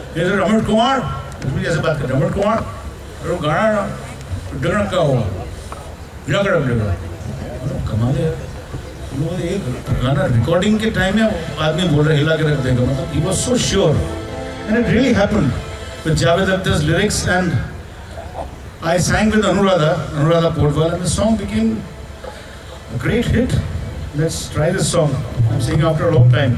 ये तो रमण कुमार इसमें जैसे बात कर रमण कुमार और गाना डगड़ का होगा डगड़ कमाल है यार। ये गाना रिकॉर्डिंग के टाइम में आदमी बोल रहा हिला के रख देगा, मतलब he was so sure and it really happened with Javed Akhtar's lyrics and I sang with Anuradha Podwal and the song became a great hit. Let's try this song. I'm singing after a long time.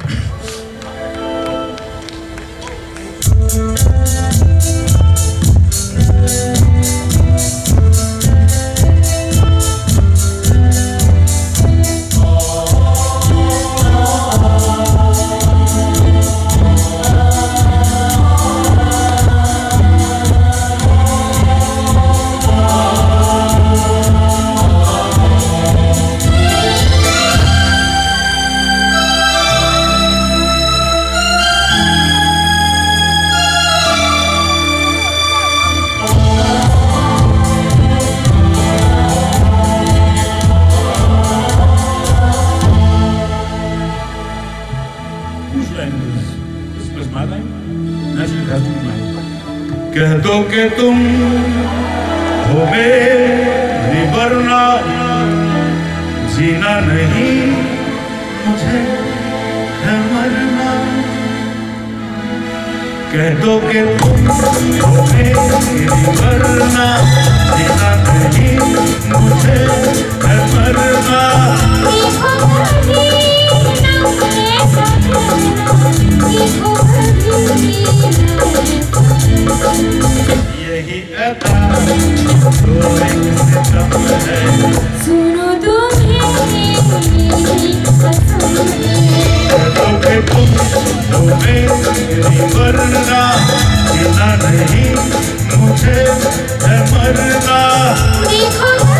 कह दो कि तुम हो मेरी वरना जीना नहीं मुझे है मरना। कह दो कि तुम हो मेरी वरना जीना नहीं मुझे है मरना। यही अदा तो एक सितम है, सुनो तुम्हें तुम हो मेरी वरना जीना नहीं मुझे है मरना।